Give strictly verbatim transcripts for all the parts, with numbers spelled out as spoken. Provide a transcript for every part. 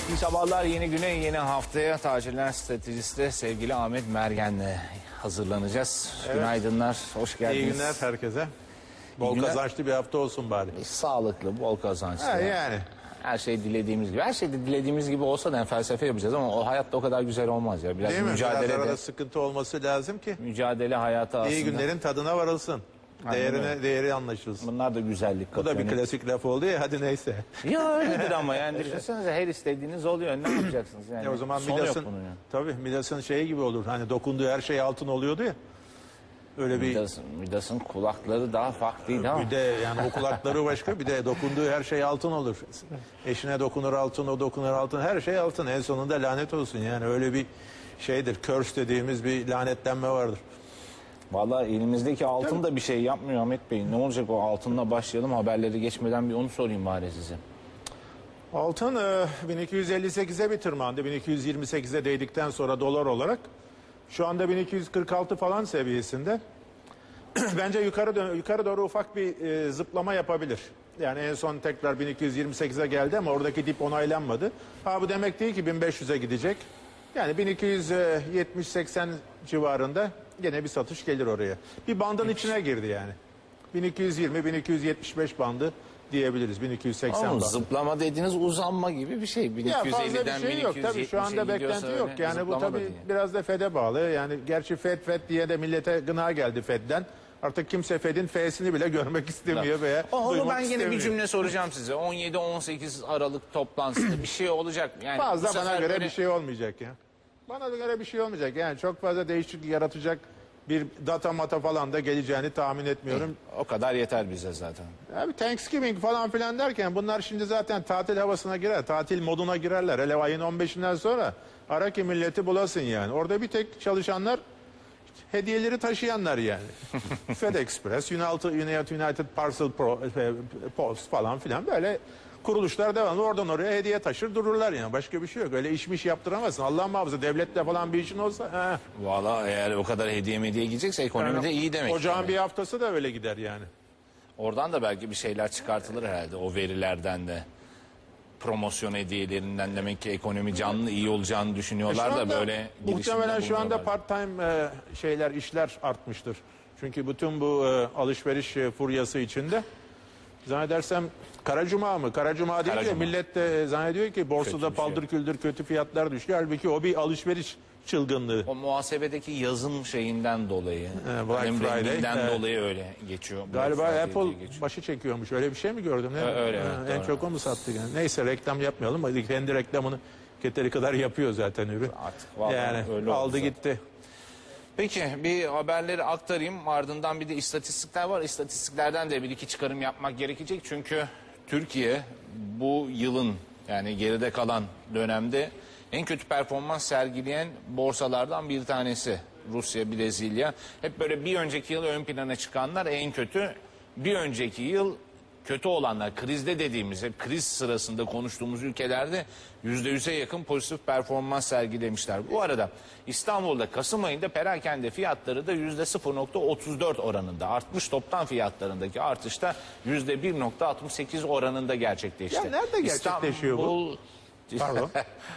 İyi sabahlar, yeni güne, yeni haftaya tacirler stratejisti sevgili Ahmet Mergen'le hazırlanacağız. Evet. Günaydınlar, hoş geldiniz. İyi günler herkese. Bol günler. Kazançlı bir hafta olsun bari. Sağlıklı, bol kazançlı. Ha, yani. Her şey dilediğimiz gibi. Her şey de dilediğimiz gibi olsa da yani felsefe yapacağız ama o hayatta o kadar güzel olmaz ya. Biraz Değil mi? mücadele Biraz arada de, sıkıntı olması lazım ki mücadele hayata aslında. iyi günlerin tadına varılsın. Değerine, değeri anlaşılsın. Bunlar da güzellik Bu katıyor. da bir klasik laf oldu ya, hadi neyse. Ya öyledir ama yani düşünsenize, her istediğiniz oluyor. Ne yapacaksınız yani? E o zaman Sonu yok Midas'ın, bunun ya. tabii Midas'ın şeyi gibi olur. Hani dokunduğu her şey altın oluyordu ya. Öyle bir Midas'ın, Midas'ın kulakları daha farklıydı ama. bir de yani o kulakları başka, bir de dokunduğu her şey altın olur. Eşine dokunur altın, o dokunur altın, her şey altın. En sonunda lanet olsun yani, öyle bir şeydir. Curse dediğimiz bir lanetlenme vardır. Vallahi elimizdeki altın da bir şey yapmıyor Ahmet Bey. Ne olacak o altınla başlayalım, haberleri geçmeden bir onu sorayım bari size. Altın e, bin iki yüz elli sekize bir tırmandı. bin iki yüz yirmi sekize değdikten sonra dolar olarak. Şu anda bin iki yüz kırk altı falan seviyesinde. Bence yukarı dön yukarı doğru ufak bir e, zıplama yapabilir. Yani en son tekrar bin iki yüz yirmi sekize geldi ama oradaki dip onaylanmadı. Ha, bu demek değil ki bin beş yüze gidecek. Yani bin iki yüz yetmiş seksen civarında gene bir satış gelir oraya. Bir bandın içine girdi yani. bin iki yüz yirmi bin iki yüz yetmiş beş bandı diyebiliriz. bin iki yüz seksen Ama bandı. zıplama dediğiniz uzanma gibi bir şey. Ya fazla bir şey yok tabii, şu anda beklenti yok. Yani bu tabii biraz da Fed'e bağlı. Yani gerçi Fed Fed diye de millete gına geldi Fed'den. Artık kimse Fed'in F'sini bile görmek istemiyor veya Onu duymak ben yine istemiyor. bir cümle soracağım size. on yedi on sekiz Aralık toplantısında bir şey olacak mı? Yani Fazla bu bana sefer göre böyle- bir şey olmayacak ya. Bana göre bir şey olmayacak. Yani çok fazla değişiklik yaratacak bir data mata falan da geleceğini tahmin etmiyorum. O kadar yeter bize zaten. Abi Thanksgiving falan filan derken bunlar şimdi zaten tatil havasına girer. Tatil moduna girerler. Hele ayın on beşinden sonra ara ki milleti bulasın yani. Orada bir tek çalışanlar, hediyeleri taşıyanlar yani. FedExpress, United, United, United Parcel Pro, Post falan filan böyle kuruluşlar devamlı oradan oraya hediye taşır dururlar yani. Başka bir şey yok. Öyle işmiş yaptıramazsın. Allah muhafaza devletle falan bir işin olsa. He. Valla eğer o kadar hediye mediye gidecekse ekonomi de iyi demek. Ocağın yani. bir haftası da öyle gider yani. Oradan da belki bir şeyler çıkartılır herhalde, o verilerden de. Promosyon hediyelerinden, demek ki ekonomi canlı, iyi olacağını düşünüyorlar E şu da anda böyle muhtemelen şu anda bulunuyorlar. part-time e, şeyler, işler artmıştır. Çünkü bütün bu e, alışveriş e, furyası içinde zannedersem Kara Cuma mı? Kara Cuma deyince Kara Cuma. millet de zannediyor ki borsada Kötü bir şey. paldır küldür kötü fiyatlar düşüyor. Halbuki o bir alışveriş çılgınlığı. O muhasebedeki yazın şeyinden dolayı, He, Black hem Friday, renginden he. dolayı öyle geçiyor. Black Galiba Friday Apple diye geçiyor. başı çekiyormuş. Öyle bir şey mi gördüm? Ne? Ö- öyle, Ha, evet, en doğru. çok o mu sattı yani? Neyse, reklam yapmayalım. Hadi, kendi reklamını keteri kadar yapıyor zaten ürün. Artık vallahi Yani öyle oldu aldı zaten. gitti. Peki bir haberleri aktarayım, ardından bir de istatistikler var. İstatistiklerden de bir iki çıkarım yapmak gerekecek. Çünkü Türkiye bu yılın, yani geride kalan dönemde en kötü performans sergileyen borsalardan bir tanesi. Rusya, Brezilya. Hep böyle bir önceki yıl ön plana çıkanlar en kötü. Bir önceki yıl kötü olanlar, krizde dediğimiz, hep kriz sırasında konuştuğumuz ülkelerde yüzde yüze yakın pozitif performans sergilemişler. Bu arada İstanbul'da Kasım ayında perakende fiyatları da yüzde sıfır nokta otuz dört oranında artmış. Toptan fiyatlarındaki artışta yüzde bir nokta altmış sekiz oranında gerçekleşti. Ya nerede gerçekleşiyor bu? İstanbul... Pardon.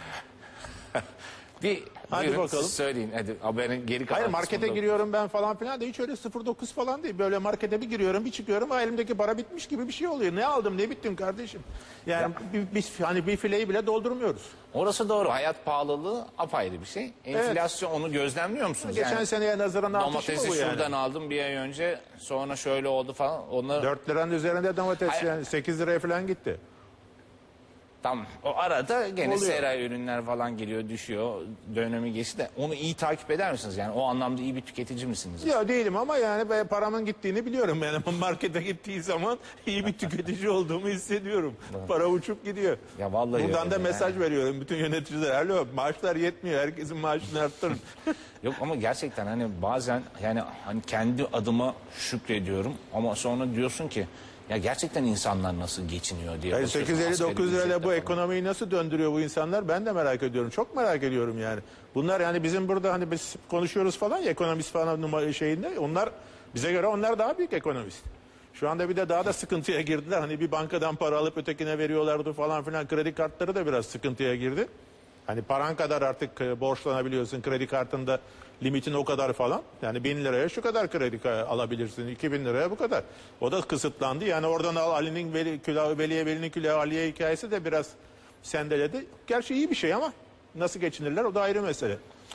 Bir, Hadi buyurun, bakalım. siz söyleyin. Hadi haberin geri kalan Hayır, markete kısmında- giriyorum ben falan filan da hiç öyle sıfır dokuz falan değil. Böyle markete bir giriyorum, bir çıkıyorum, ha, elimdeki para bitmiş gibi bir şey oluyor. Ne aldım ne bittim kardeşim. Yani bir, biz hani bir fileyi bile doldurmuyoruz. Orası doğru. Hayat pahalılığı apayrı bir şey. Enflasyon, onu gözlemliyor musunuz? Geçen Yani seneye nazaran artışı mı domatesi bu yani? şuradan aldım bir ay önce, sonra şöyle oldu falan. Onu dört liranın üzerinde domates, Hayır. yani sekiz liraya falan gitti. tam o arada gene Oluyor. seray ürünler falan geliyor, düşüyor. Dönemi geçti de onu iyi takip eder misiniz? Yani o anlamda iyi bir tüketici misiniz? Ya değilim ama yani ben paramın gittiğini biliyorum. Yani markete gittiği zaman iyi bir tüketici olduğumu hissediyorum. Para uçup gidiyor. Ya vallahi Buradan öyle da yani. mesaj veriyorum bütün yöneticilere. Alo, maaşlar yetmiyor. Herkesin maaşını arttırın. Yok ama gerçekten hani bazen yani hani kendi adıma şükrediyorum ama sonra diyorsun ki ya gerçekten insanlar nasıl geçiniyor diye. Yani bakıyorsun, sekiz elli asgari dokuz lirayla ücretle bu falan. ekonomiyi nasıl döndürüyor bu insanlar? Ben de merak ediyorum. Çok merak ediyorum yani. Bunlar yani bizim burada hani biz konuşuyoruz falan ya, ekonomist falan numara şeyinde. Onlar bize göre onlar daha büyük ekonomist. Şu anda bir de daha da sıkıntıya girdiler. Hani bir bankadan para alıp ötekine veriyorlardı falan filan. Kredi kartları da biraz sıkıntıya girdi. Hani paran kadar artık e, borçlanabiliyorsun. Kredi kartında limitin o kadar falan. Yani bin liraya şu kadar kredi ka- alabilirsin. iki bin liraya bu kadar. O da kısıtlandı. Yani oradan al Ali'nin veli, külahı, Veli'ye Veli'nin külahı Ali'ye hikayesi de biraz sendeledi. Gerçi iyi bir şey ama nasıl geçinirler o da ayrı mesele.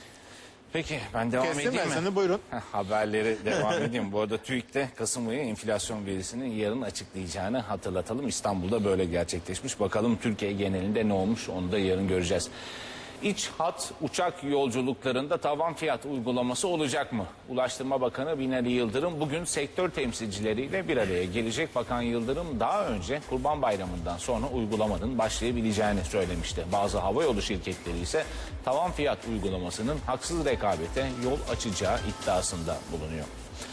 Peki ben devam Kestim edeyim ben mi? seni, buyurun. Heh, haberleri devam edeyim. Bu arada TÜİK'te Kasım ayı enflasyon verisinin yarın açıklayacağını hatırlatalım. İstanbul'da böyle gerçekleşmiş. Bakalım Türkiye genelinde ne olmuş onu da yarın göreceğiz. İç hat uçak yolculuklarında tavan fiyat uygulaması olacak mı? Ulaştırma Bakanı Binali Yıldırım bugün sektör temsilcileriyle bir araya gelecek. Bakan Yıldırım daha önce Kurban Bayramı'ndan sonra uygulamanın başlayabileceğini söylemişti. Bazı havayolu şirketleri ise tavan fiyat uygulamasının haksız rekabete yol açacağı iddiasında bulunuyor.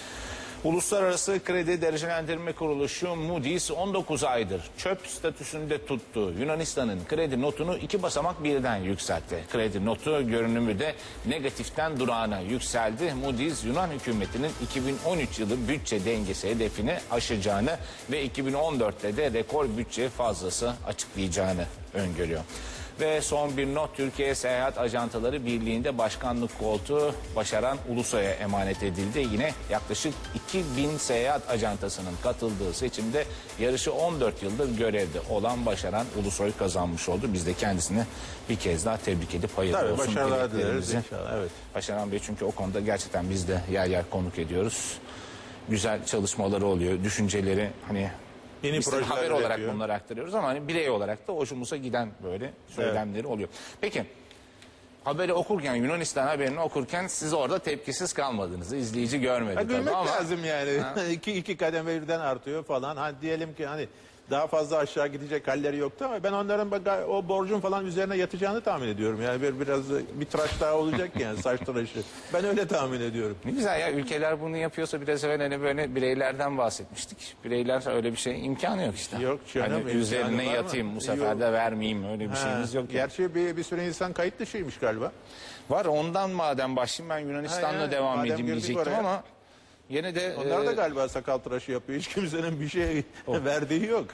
Uluslararası Kredi Derecelendirme Kuruluşu Moody's on dokuz aydır çöp statüsünde tuttu. Yunanistan'ın kredi notunu iki basamak birden yükseltti. Kredi notu görünümü de negatiften durağına yükseldi. Moody's Yunan hükümetinin iki bin on üç yılı bütçe dengesi hedefini aşacağını ve iki bin on dörtte de rekor bütçe fazlası açıklayacağını öngörüyor. Ve son bir not, Türkiye Seyahat Ajantaları Birliği'nde başkanlık koltuğu Başaran Ulusoy'a emanet edildi. Yine yaklaşık iki bin seyahat ajantasının katıldığı seçimde yarışı on dört yıldır görevde olan Başaran Ulusoy kazanmış oldu. Biz de kendisini bir kez daha tebrik edip hayırlı Tabii, olsun başarılar dileriz dileklerimizi. inşallah. Evet. Başaran Bey çünkü o konuda gerçekten biz de yer yer konuk ediyoruz. Güzel çalışmaları oluyor, düşünceleri hani... Yeni Biz de projeler haber olarak üretiyor. bunları aktarıyoruz ama hani birey olarak da hoşumuza giden böyle söylemleri oluyor. Peki haberi okurken, Yunanistan haberini okurken siz orada tepkisiz kalmadınız. İzleyici görmedi Ha, tabii gülmek ama lazım yani. iki, iki kademe birden artıyor falan. Hani diyelim ki hani daha fazla aşağı gidecek halleri yoktu ama ben onların bak- o borcun falan üzerine yatacağını tahmin ediyorum. Yani bir, biraz bir tıraş daha olacak yani, saç tıraşı. Ben öyle tahmin ediyorum. ne güzel ya, ülkeler bunu yapıyorsa biraz evvel hani böyle bireylerden bahsetmiştik. Bireyler öyle bir şey imkanı yok işte. Yok canım, Hani imkanı üzerine var mı? yatayım bu sefer Yok. de vermeyeyim, öyle bir Ha, şeyimiz yok. Yani. Gerçi bir, bir sürü insan kayıt dışıymış galiba. Var, ondan madem başlayayım ben Yunanistan'la Ha, ya, devam madem edeyim girdik diyecektim oraya. ama yine de... Onlar da e, galiba sakal tıraşı yapıyor. Hiç kimsenin bir şey verdiği yok.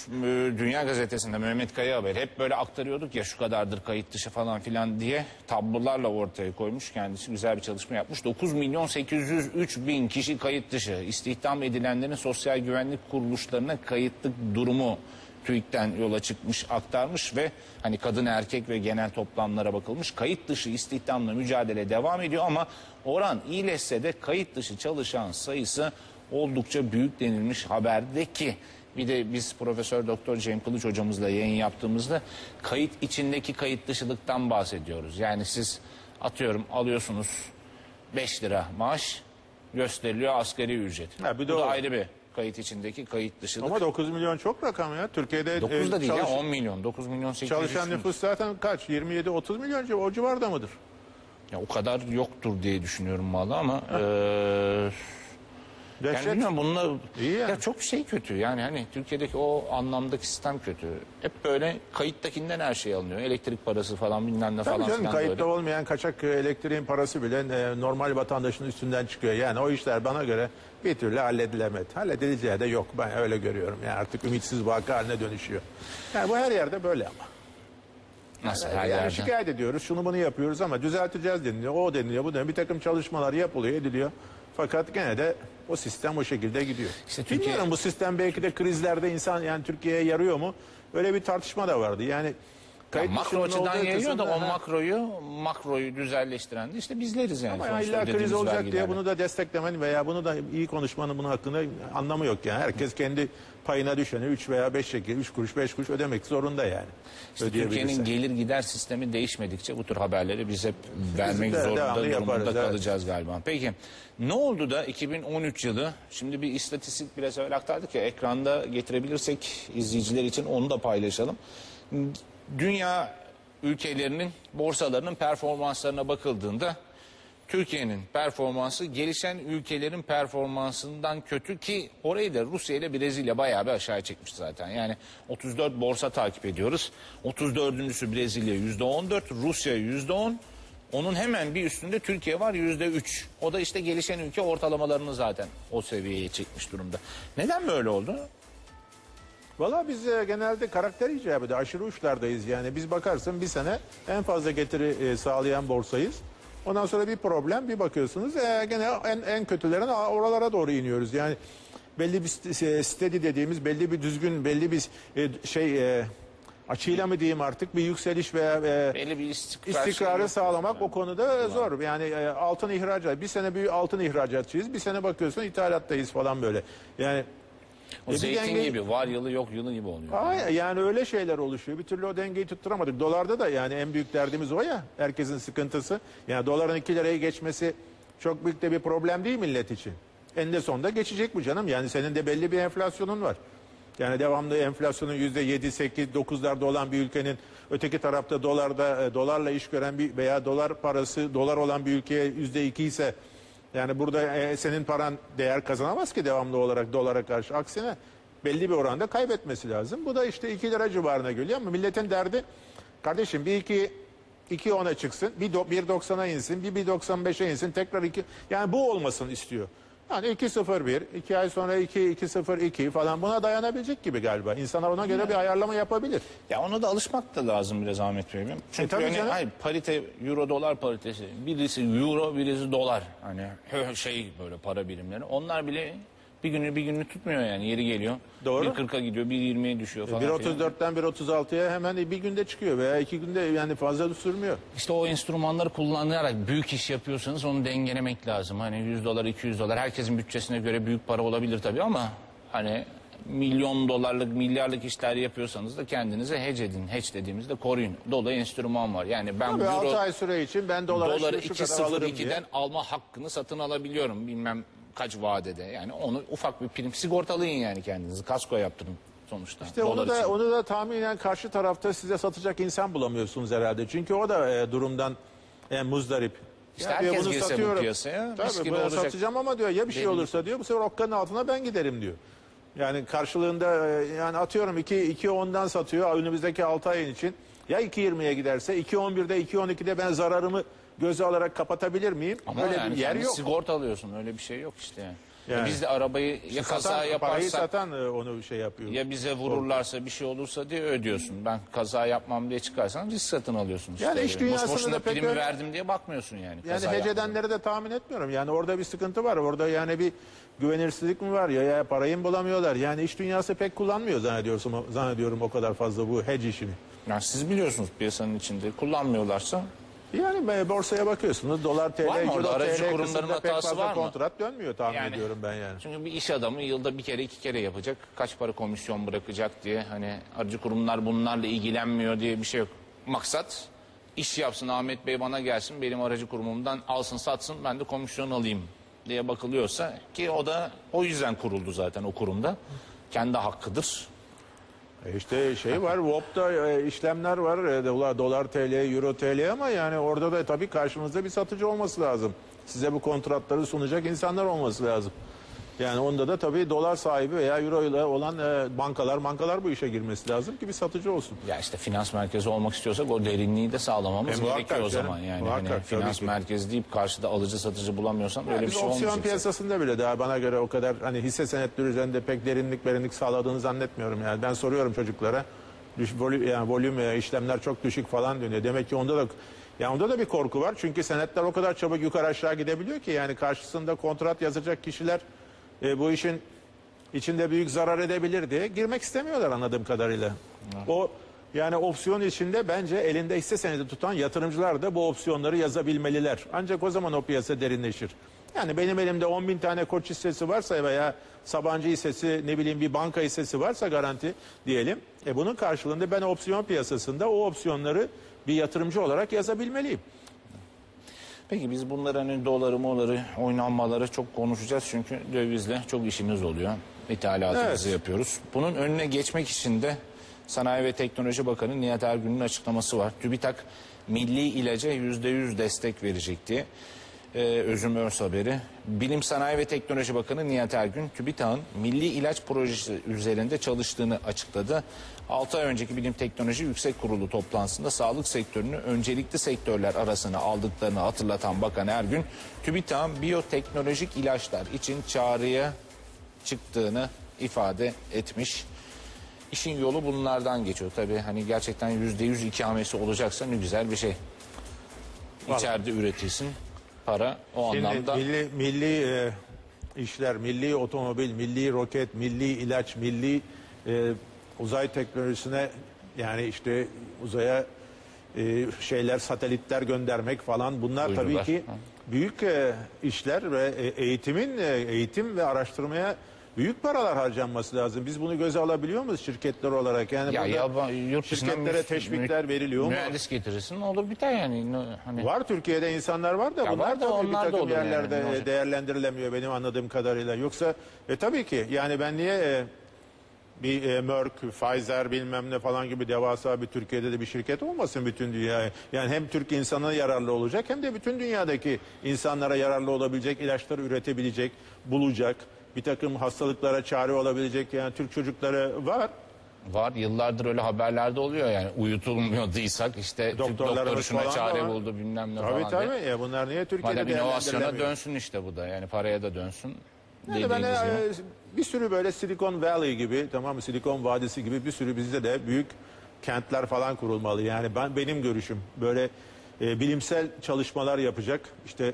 Dünya Gazetesi'nde Mehmet Kaya haber hep böyle aktarıyorduk ya, şu kadardır kayıt dışı falan filan diye tablolarla ortaya koymuş. Kendisi güzel bir çalışma yapmış. dokuz milyon sekiz yüz üç bin kişi kayıt dışı. İstihdam edilenlerin sosyal güvenlik kuruluşlarına kayıtlık durumu TÜİK'ten yola çıkmış, aktarmış ve hani kadın erkek ve genel toplamlara bakılmış. Kayıt dışı istihdamla mücadele devam ediyor ama oran iyileşse de kayıt dışı çalışan sayısı oldukça büyük denilmiş haberde ki bir de biz Profesör Doktor Cem Kılıç hocamızla yayın yaptığımızda kayıt içindeki kayıt dışılıktan bahsediyoruz. Yani siz atıyorum alıyorsunuz beş lira maaş, gösteriliyor asgari ücret. Ha, bir Bu de da o. ayrı bir kayıt içindeki kayıt dışılık. Ama dokuz milyon çok rakam ya. Türkiye'de dokuz da e, değil çalış- ya, on milyon. dokuz milyon sekiz yüz. çalışan nüfus zaten kaç? yirmi yedi otuz milyon o civarda mıdır? Ya o kadar yoktur diye düşünüyorum valla ama eee yani Dehşet. bilmiyorum bununla İyi yani. ya çok şey kötü yani hani Türkiye'deki o anlamdaki sistem kötü. Hep böyle kayıttakinden her şey alınıyor. Elektrik parası falan bilmem ne Tabii falan canım, filan kayıtta böyle. olmayan kaçak e, elektriğin parası bile e, normal vatandaşın üstünden çıkıyor. Yani o işler bana göre bir türlü halledilemedi. Halledileceği de yok. Ben öyle görüyorum. Yani artık ümitsiz vaka haline dönüşüyor. Yani bu her yerde böyle ama. Nasıl her Yani yerde? şikayet ediyoruz, şunu bunu yapıyoruz ama düzelteceğiz deniliyor, o deniliyor, bu deniliyor. Bir takım çalışmalar yapılıyor, ediliyor. Fakat gene de o sistem o şekilde gidiyor. İşte Türkiye- Bilmiyorum, bu sistem belki de krizlerde insan yani Türkiye'ye yarıyor mu? Öyle bir tartışma da vardı. Yani Ya kayıt makro dışının açıdan olduğu yayıyor da kısımda- o ha. makroyu makroyu düzelleştiren de işte bizleriz yani. Ama yani sonuçta illa kriz ödediğimiz olacak vergilerle. diye bunu da desteklemenin veya bunu da iyi konuşmanın bunun hakkında anlamı yok yani. Herkes kendi payına düşeni üç veya beş şekil, üç kuruş beş kuruş ödemek zorunda yani. İşte Ödeyebilirse. Türkiye'nin gelir gider sistemi değişmedikçe bu tür haberleri biz hep vermek de zorunda devamlı durumunda yaparız, evet. kalacağız galiba. Peki ne oldu da iki bin on üç yılı, şimdi bir istatistik biraz evvel aktardık ya, ekranda getirebilirsek izleyiciler için onu da paylaşalım. Dünya ülkelerinin borsalarının performanslarına bakıldığında Türkiye'nin performansı gelişen ülkelerin performansından kötü ki orayı da Rusya ile Brezilya bayağı bir aşağı çekmiş zaten. Yani otuz dört borsa takip ediyoruz. otuz dördüncüsü Brezilya yüzde on dört, Rusya yüzde on, Onun hemen bir üstünde Türkiye var yüzde üç. O da işte gelişen ülke ortalamalarını zaten o seviyeye çekmiş durumda. Neden böyle oldu? Valla biz e, genelde karakter icabı da aşırı uçlardayız. Yani biz bakarsın bir sene en fazla getiri e, sağlayan borsayız. Ondan sonra bir problem, bir bakıyorsunuz e, gene en, en kötülerin oralara doğru iniyoruz. Yani belli bir st- steady dediğimiz belli bir düzgün, belli bir e, şey e, açıyla mı diyeyim artık bir yükseliş veya e, Belli bir istikrar istikrarı şeyi sağlamak yok. o konuda zor. Yani e, altın ihracat, bir sene bir altın ihracatçıyız, bir sene bakıyorsun ithalattayız falan böyle. Yani O e, bir zeytin denge- gibi var yılı yok yılı gibi oluyor. Ay, yani öyle şeyler oluşuyor. Bir türlü o dengeyi tutturamadık. Dolarda da yani en büyük derdimiz o ya. Herkesin sıkıntısı. Yani doların iki liraya geçmesi çok büyük de bir problem değil millet için. Eninde sonunda geçecek bu canım. Yani senin de belli bir enflasyonun var. Yani devamlı enflasyonun yüzde yedi, sekiz, dokuzlarda olan bir ülkenin öteki tarafta dolarda e, dolarla iş gören bir veya dolar parası dolar olan bir ülkeye yüzde iki ise yani burada e, senin paran değer kazanamaz ki devamlı olarak dolara karşı. Aksine belli bir oranda kaybetmesi lazım. Bu da işte iki lira civarına geliyor ama milletin derdi kardeşim bir iki iki ona çıksın, bir do- bir doksana insin, bir bir doksan beşe insin, tekrar iki yani bu olmasın istiyor. Yani iki sıfır bir, iki ay sonra iki iki sıfır iki falan buna dayanabilecek gibi galiba. İnsanlar ona göre bir ayarlama yapabilir. Ya ona da alışmak da lazım biraz Ahmet Bey. Çünkü tabii yani, canım. hayır, parite euro dolar paritesi. Birisi euro birisi dolar. Hani hö- şey böyle para birimleri. Onlar bile bir günü bir gününü tutmuyor yani yeri geliyor. Doğru. bir kırka gidiyor bir yirmiye düşüyor falan. bir filan. otuz dörtten bir otuz altıya hemen bir günde çıkıyor veya iki günde yani fazla da sürmüyor. İşte o enstrümanları kullanarak büyük iş yapıyorsanız onu dengelemek lazım. Hani yüz dolar iki yüz dolar herkesin bütçesine göre büyük para olabilir tabii ama hani milyon dolarlık milyarlık işler yapıyorsanız da kendinize hedge edin. Hedge dediğimizde koruyun. Dolu enstrüman var. Yani ben Tabii euro, altı ay süre için ben dolara doları şu, şu iki kadar sıfır alırım diye. ikiden alma hakkını satın alabiliyorum. Bilmem kaç vadede. Yani onu ufak bir prim sigortalayın yani kendinizi. Kasko yaptırın sonuçta. İşte dolar onu da için. onu da tahminen karşı tarafta size satacak insan bulamıyorsunuz herhalde. Çünkü o da e, durumdan e, muzdarip. İşte Ya diyor, herkes bunu girse bu satıyorum. piyasaya, mis Tabii gibi bunu olacak. satacağım ama diyor ya bir şey Belli. olursa diyor bu sefer okkanın altına ben giderim diyor. Yani karşılığında e, yani atıyorum iki iki ondan satıyor önümüzdeki altı ayın için. Ya iki yirmiye giderse iki on birde iki on ikide ben zararımı göze alarak kapatabilir miyim? Ama Öyle yani bir yer kendi yok. sigorta alıyorsun. Öyle bir şey yok işte yani. Ya Yani. biz de arabayı ya kaza Satan, parayı yaparsak satan e, onu şey yapıyor. ya bize vururlarsa bir şey olursa diye ödüyorsun. Ben kaza yapmam diye çıkarsan risk satın alıyorsun işte. Yani iş Boş dünyasında boşuna da pek primi öyle- verdim diye bakmıyorsun yani. Yani kaza hece yapmadan. edenleri de tahmin etmiyorum. Yani orada bir sıkıntı var. Orada yani bir güvenirsizlik mi var ya, ya parayı mı bulamıyorlar? Yani iş dünyası pek kullanmıyor zannediyorsun, zannediyorum o kadar fazla bu hedge işini. Yani siz biliyorsunuz piyasanın içinde kullanmıyorlarsa Yani be- borsaya bakıyorsunuz dolar T L, Var mı orada? Euro Aracı T L kurumların kısmında pek hatası fazla var mı? kontrat dönmüyor tahmin Yani- ediyorum ben yani. çünkü bir iş adamı yılda bir kere iki kere yapacak. Kaç para komisyon bırakacak diye hani aracı kurumlar bunlarla ilgilenmiyor diye bir şey yok. Maksat iş yapsın Ahmet Bey bana gelsin benim aracı kurumumdan alsın satsın ben de komisyon alayım diye bakılıyorsa ki o da o yüzden kuruldu zaten o kurumda. Kendi hakkıdır. E İşte şey var, W O P'ta e, işlemler var, e, dolar, dolar T L, Euro T L ama yani orada da tabii karşınızda bir satıcı olması lazım. Size bu kontratları sunacak insanlar olması lazım. Yani onda da tabii dolar sahibi veya euro ile olan e, bankalar, bankalar bu işe girmesi lazım ki bir satıcı olsun. Ya işte finans merkezi olmak istiyorsak o derinliği de sağlamamız E, muhakkak gerekiyor o canım, zaman. Yani muhakkak, hani tabii finans ki. merkezi deyip karşıda alıcı satıcı bulamıyorsan öyle bir Biz şey opsiyon olmayacak. piyasasında bile daha bana göre o kadar hani hisse senetleri üzerinde pek derinlik derinlik sağladığını zannetmiyorum yani. Ben soruyorum çocuklara. Düş, volüm, yani volüm e, işlemler çok düşük falan dönüyor. Demek ki onda da ya onda da bir korku var. Çünkü senetler o kadar çabuk yukarı aşağı gidebiliyor ki yani karşısında kontrat yazacak kişiler e, bu işin içinde büyük zarar edebilir diye girmek istemiyorlar anladığım kadarıyla. O yani opsiyon içinde bence elinde hisse senedi tutan yatırımcılar da bu opsiyonları yazabilmeliler. Ancak o zaman o piyasa derinleşir. Yani benim elimde on bin tane Koç hissesi varsa veya Sabancı hissesi ne bileyim bir banka hissesi varsa garanti diyelim. E bunun karşılığında ben opsiyon piyasasında o opsiyonları bir yatırımcı olarak yazabilmeliyim. Peki biz bunları hani doları moları oynanmaları çok konuşacağız çünkü dövizle çok işimiz oluyor. İthalatımızı Evet. yapıyoruz. Bunun önüne geçmek için de Sanayi ve Teknoloji Bakanı Nihat Ergün'ün açıklaması var. TÜBİTAK milli ilaca yüzde yüz destek verecek diye. Ee, Özüm Örs haberi. Bilim Sanayi ve Teknoloji Bakanı Nihat Ergün, TÜBİTAK'ın Milli İlaç Projesi üzerinde çalıştığını açıkladı. altı ay önceki Bilim Teknoloji Yüksek Kurulu toplantısında sağlık sektörünü öncelikli sektörler arasına aldıklarını hatırlatan Bakan Ergün, TÜBİTAK'ın biyoteknolojik ilaçlar için çağrıya çıktığını ifade etmiş. İşin yolu bunlardan geçiyor. Tabii hani gerçekten yüzde yüz ikamesi olacaksa ne güzel bir şey. İçeride üretilsin. Para o Şimdi anlamda. milli, milli e, işler, milli otomobil, milli roket, milli ilaç, milli e, uzay teknolojisine, yani işte uzaya e, şeyler, satellitler göndermek falan, bunlar Uydular. tabii ki Ha. büyük e, işler ve e, eğitimin e, eğitim ve araştırmaya büyük paralar harcanması lazım. Biz bunu göze alabiliyor muyuz şirketler olarak? Yani Ya, burada ya yurt dışından şirketlere mü- teşvikler mü- veriliyor mu? Mühendis getirirsin olur biter yani. Ne- Hani Var, Türkiye'de insanlar var da Ya bunlar var da tabii bir onlar da takım olur yani, yerlerde ne olacak? değerlendirilemiyor benim anladığım kadarıyla. Yoksa e, tabii ki yani ben niye e, bir e, Merck, Pfizer bilmem ne falan gibi devasa bir Türkiye'de de bir şirket olmasın bütün dünyaya. Yani hem Türk insanına yararlı olacak hem de bütün dünyadaki insanlara yararlı olabilecek ilaçları üretebilecek, bulacak, bir takım hastalıklara çare olabilecek yani Türk çocukları var. var yıllardır öyle haberlerde oluyor yani uyutulmuyorduysak işte Türk Doktorlarımız doktoru şuna falan da çare var. buldu bilmem ne Tabii falan tabii diye. ya, bunlar niye Türkiye'de Madem inovasyona değerlendirilemiyor? dönsün işte bu da yani paraya da dönsün. Yani ben dediğiniz e, gibi. bir sürü böyle Silicon Valley gibi, tamam mı, Silikon Vadisi gibi bir sürü bizde de büyük kentler falan kurulmalı. Yani ben benim görüşüm böyle e, bilimsel çalışmalar yapacak. İşte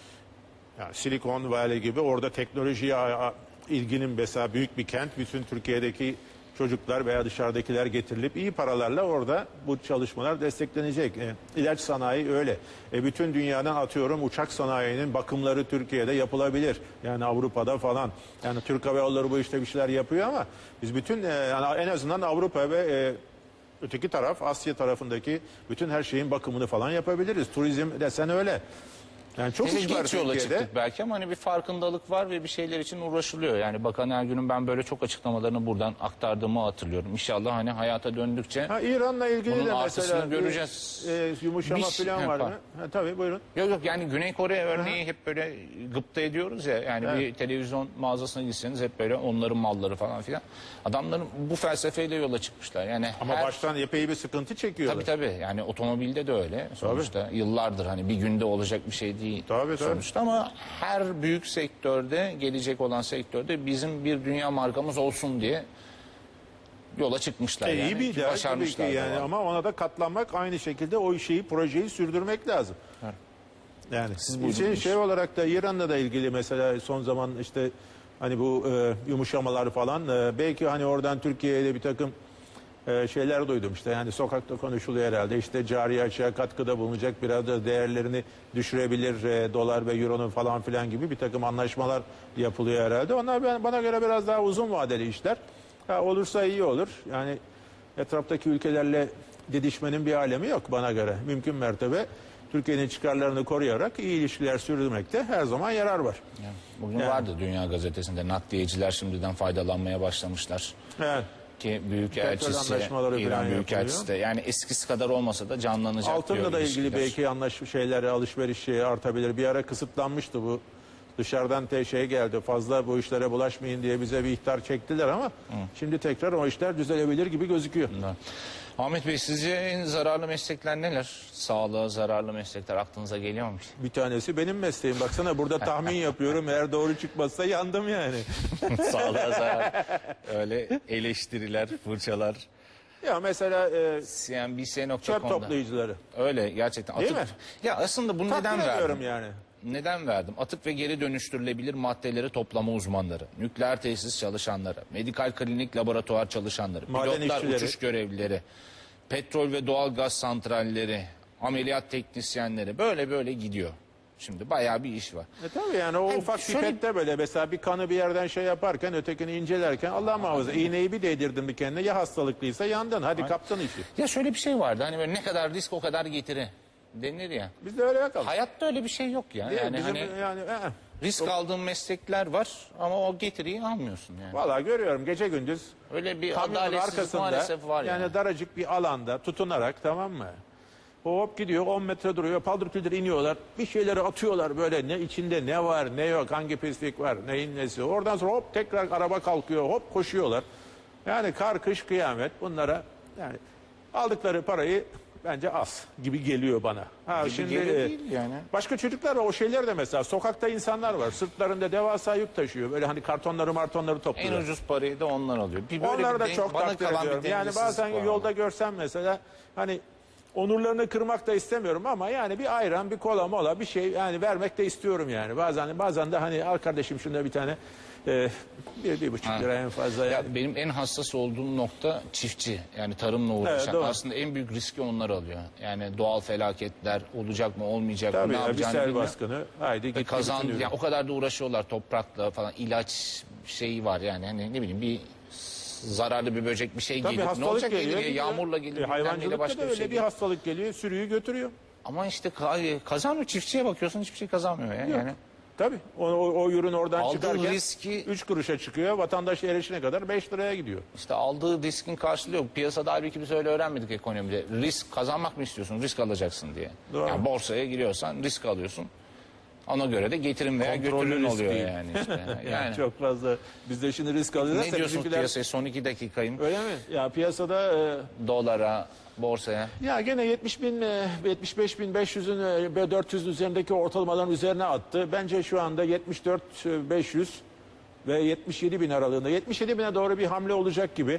yani Silikon Valley gibi orada teknolojiye a- a- ilginin mesela büyük bir kent, bütün Türkiye'deki çocuklar veya dışarıdakiler getirilip iyi paralarla orada bu çalışmalar desteklenecek. E, ilaç sanayi öyle. E, bütün dünyadan atıyorum uçak sanayinin bakımları Türkiye'de yapılabilir. Yani Avrupa'da falan. Yani Türk Hava Yolları bu işte bir şeyler yapıyor ama biz bütün e, yani en azından Avrupa ve e, öteki taraf Asya tarafındaki bütün her şeyin bakımını falan yapabiliriz. Turizm desen öyle. Yani çok Neyse, iş var geç yola Türkiye'de. çıktık belki ama hani bir farkındalık var ve bir şeyler için uğraşılıyor. Yani Bakan Ergün'ün ben böyle çok açıklamalarını buradan aktardığımı hatırlıyorum. İnşallah hani hayata döndükçe Ha, İran'la ilgili bunun de artısını mesela bir, göreceğiz. e, yumuşama Bir- falan He, var mı? pardon. Ha, tabii buyurun. Yok yok yani Güney Kore örneği hep böyle gıpta ediyoruz ya. Yani Evet. bir televizyon mağazasına gitseniz hep böyle onların malları falan filan. Adamların bu felsefeyle yola çıkmışlar. Yani Ama her- baştan epey bir sıkıntı çekiyorlar. Tabii tabii yani otomobilde de öyle sonuçta yıllardır hani bir günde olacak bir şey değil Tabii, tabii. sonuçta ama her büyük sektörde gelecek olan sektörde bizim bir dünya markamız olsun diye yola çıkmışlar E, yani. iyi bir Ki ideal tabii ki başarmışlar da yani var. ama ona da katlanmak, aynı şekilde o şeyi, projeyi sürdürmek lazım. Evet. Yani Siz buyurun. şey, şey olarak da İran'la da ilgili mesela son zaman işte hani bu e, yumuşamalar falan e, belki hani oradan Türkiye'ye bir takım e, şeyler duydum işte, yani sokakta konuşuluyor herhalde, işte cari açığa katkıda bulunacak, biraz da değerlerini düşürebilir e, dolar ve euronun falan filan gibi bir takım anlaşmalar yapılıyor herhalde. Onlar ben, bana göre biraz daha uzun vadeli işler. Ha, olursa iyi olur. Yani etraftaki ülkelerle didişmenin bir alemi yok bana göre. Mümkün mertebe Türkiye'nin çıkarlarını koruyarak iyi ilişkiler sürdürmekte her zaman yarar var. Yani bugün Yani. vardı Dünya Gazetesi'nde nakliyeciler şimdiden faydalanmaya başlamışlar. Evet. Ki Büyükelçisi, anlaşmaları İran falan Büyükelçisi de yani eskisi kadar olmasa da canlanacak diyor Altınla da ilgili ilişkiler. belki anlaş şeyleri, alışveriş şeyi artabilir. Bir ara kısıtlanmıştı bu. Dışarıdan te şey geldi, fazla bu işlere bulaşmayın diye bize bir ihtar çektiler ama şimdi tekrar o işler düzelebilir gibi gözüküyor. Evet. Ahmet Bey sizce en zararlı meslekler neler? Sağlığa zararlı meslekler aklınıza geliyor mu? Bir tanesi benim mesleğim. Baksana burada tahmin yapıyorum. Eğer doğru çıkmazsa yandım yani. Sağlığa zarar. Öyle eleştiriler, fırçalar. Ya mesela e, C N B C nokta çöp com'da. toplayıcıları. Öyle gerçekten. Değil Atık... mi? Ya aslında bunu Takdir neden ediyorum verdim? yani. Neden verdim? Atık ve geri dönüştürülebilir maddeleri toplama uzmanları, nükleer tesis çalışanları, medikal klinik laboratuvar çalışanları, Maden pilotlar, işçileri. uçuş görevlileri, petrol ve doğal gaz santralleri, ameliyat teknisyenleri böyle böyle gidiyor. Şimdi bayağı bir iş var. E tabii yani o Yani ufak şöyle- pipette böyle mesela bir kanı bir yerden şey yaparken ötekini incelerken Allah muhafaza iğneyi bir değdirdin bir kendine, ya hastalıklıysa yandın, hadi kaptın işi. Ya şöyle bir şey vardı hani böyle ne kadar risk o kadar getiri denir ya. Bizde öyle yakalım. Hayatta öyle bir şey yok ya. Değil mi? Yani Bizim hani yani e, risk aldığın meslekler var ama o getiriyi almıyorsun yani. vallahi görüyorum gece gündüz Öyle bir kamyonun adaletsizlik arkasında maalesef var yani yani. daracık bir alanda tutunarak, tamam mı? Hop gidiyor on metre duruyor. Paldır küldür iniyorlar. Bir şeyleri atıyorlar böyle. Ne içinde ne var ne yok. Hangi pislik var neyin nesi. Oradan sonra hop tekrar araba kalkıyor. Hop koşuyorlar. Yani kar kış kıyamet bunlara yani aldıkları parayı bence az gibi geliyor bana. Ha, Gibi şimdi geliyor e, değil yani. başka çocuklar var o şeyler de mesela sokakta insanlar var. Sırtlarında devasa yük taşıyor. Böyle hani kartonları martonları En topluyorlar. ucuz parayı da onlar alıyor. Bir böyle Onları bir da den- çok bana takdir kalan bir ediyorum. Yani dengesizlik bazen var yolda ama. görsem mesela hani onurlarını kırmak da istemiyorum ama yani bir ayran, bir kola mola bir şey yani vermek de istiyorum yani. Bazen bazen de hani al kardeşim şunda bir tane e, bir, bir buçuk lira en fazla yani. Ya benim en hassas olduğum nokta çiftçi. Yani tarımla uğraşan. doğru. Aslında en büyük riski onlar alıyor. Yani doğal felaketler olacak mı olmayacak mı Tabii ne ya bir yapacağını sel bilmiyor. baskını haydi Ve gitti kazan bütün ürün. yani o kadar da uğraşıyorlar toprakla falan ilaç şeyi var yani hani ne bileyim bir zararlı bir böcek bir şey Tabii gelir. Ne hastalık olacak geliyor. gelir ya, gidiyor. yağmurla gelir. E, bilmem neyle hayvancılıkta başka da bir öyle şey bir gelir. hastalık geliyor sürüyü götürüyor. Ama işte ka- kazanmıyor çiftçiye bakıyorsun hiçbir şey kazanmıyor ya. Yani Tabii o, o, o ürün oradan Aldığı çıkarken riski- üç kuruşa çıkıyor. Vatandaş erişine kadar beş liraya gidiyor. işte aldığı riskin karşılıyor. Piyasada halbuki biz öyle öğrenmedik ekonomide. Risk kazanmak mı istiyorsun? Risk alacaksın diye. Doğru. Yani borsaya giriyorsan risk alıyorsun. Ona göre de getirim veya Kontrollü götürün risk oluyor değil. yani işte. Yani, Yani çok fazla biz de şimdi risk alıyoruz. ne diyorsunuz piyasaya son iki dakikayım Öyle mi? Ya piyasada e, dolara, borsaya. ya gene yetmiş bin, e, yetmiş beş bin beş yüzün e, dört yüzün üzerindeki ortalamaların üzerine attı. Bence şu anda yetmiş dört bin beş yüz ve yetmiş yedi bin aralığında. yetmiş yedi bine doğru bir hamle olacak gibi.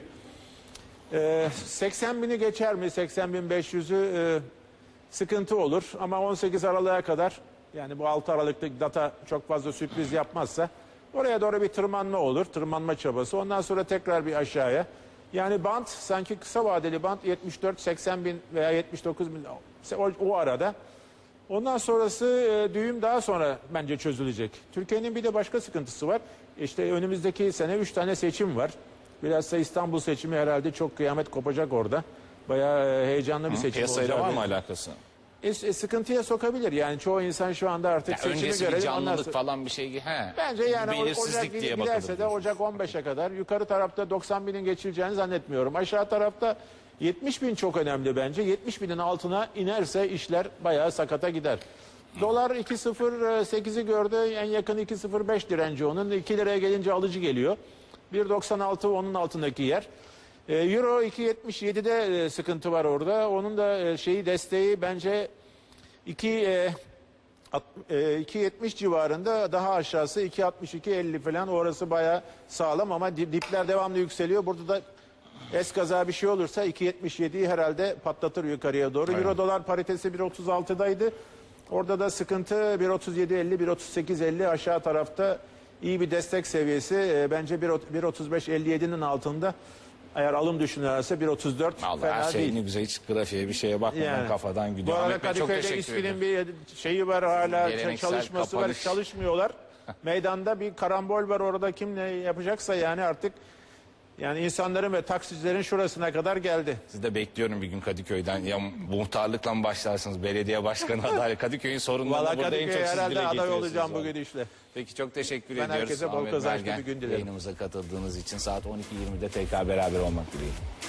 E, seksen bini geçer mi? seksen bin beş yüzü e, sıkıntı olur. Ama on sekiz Aralık'a kadar yani bu altı Aralık'taki data çok fazla sürpriz yapmazsa oraya doğru bir tırmanma olur. Tırmanma çabası. Ondan sonra tekrar bir aşağıya. Yani bant sanki kısa vadeli bant yetmiş dört seksen bin veya yetmiş dokuz bin o, o arada. Ondan sonrası e, düğüm daha sonra bence çözülecek. Türkiye'nin bir de başka sıkıntısı var. İşte önümüzdeki sene üç tane seçim var. Bilhassa İstanbul seçimi herhalde çok kıyamet kopacak orada. Bayağı e, heyecanlı bir seçim Piyasayla olacak. var mı alakası? E, e, sıkıntıya sokabilir. Yani çoğu insan şu anda artık Ya seçimi öncesi bir görelim. canlılık Ondan sonra- falan bir şey. He. Bence yani o- Ocak belirsizlik diye giderse de bakılır. Ocak on beşe kadar yukarı tarafta doksan binin geçileceğini zannetmiyorum. Aşağı tarafta yetmiş bin çok önemli bence. yetmiş binin altına inerse işler bayağı sakata gider. Dolar iki nokta sıfır sekizi gördü. En yakın iki nokta sıfır beş direnci onun. iki liraya gelince alıcı geliyor. bir nokta doksan altı onun altındaki yer. E, Euro iki nokta yetmiş yedide e, sıkıntı var orada. Onun da e, şeyi desteği bence iki e, At- e, iki nokta yetmiş civarında, daha aşağısı iki nokta altmış iki elli falan, orası bayağı sağlam ama di- dipler devamlı yükseliyor. Burada da eskaza bir şey olursa iki nokta yetmiş yediyi herhalde patlatır yukarıya doğru. Euro dolar paritesi bir nokta otuz altıdaydı. Orada da sıkıntı bir nokta otuz yedi elli, bir nokta otuz sekiz elli aşağı tarafta iyi bir destek seviyesi. E, bence bir nokta otuz beş elli yedinin altında. Eğer alım düşünürlerse bir nokta otuz dört Vallahi fena her şey değil. ne güzel hiç grafiğe bir şeye bakmadan Yani. kafadan Bu gidiyor. arada Ahmet Bey çok Kadıköy'de teşekkür İSKİ'nin ederim. bir şeyi var hala, Geleneksel çalışması var, kapanış. çalışmıyorlar. Meydanda bir karambol var orada, kim ne yapacaksa yani artık yani insanların ve taksicilerin şurasına kadar geldi. Siz de bekliyorum bir gün Kadıköy'den. Ya muhtarlıkla mı başlarsınız? Belediye başkanı adayı. Kadıköy'ün sorunlarını Valla burada en çok Kadıköy'e siz dile herhalde aday getiriyorsunuz olacağım bu vallahi. gidişle. Peki çok teşekkür Ben ediyoruz. herkese bol Ahmet kazançlı Bergen. bir gün dilerim. Yayınımıza katıldığınız için saat on iki yirmide tekrar beraber olmak dileğiyle.